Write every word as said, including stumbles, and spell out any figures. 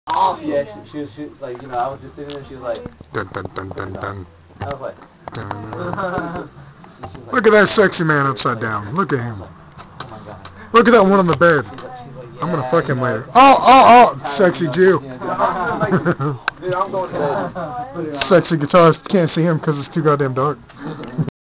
Oh, yeah, she, she was, she, like, you know, I was just sitting there, she was like, Dun, dun, dun, dun, dun. I was like, Dun. she, she was like, Look at that sexy man upside down. Look at him. oh my god. Look at that one on the bed. She's like, she's like, yeah, I'm gonna fuck him you know, later. Oh, oh, oh, sexy you know, Jew. you know, dude, I'm going to bed. Sexy guitarist. Can't see him because it's too goddamn dark.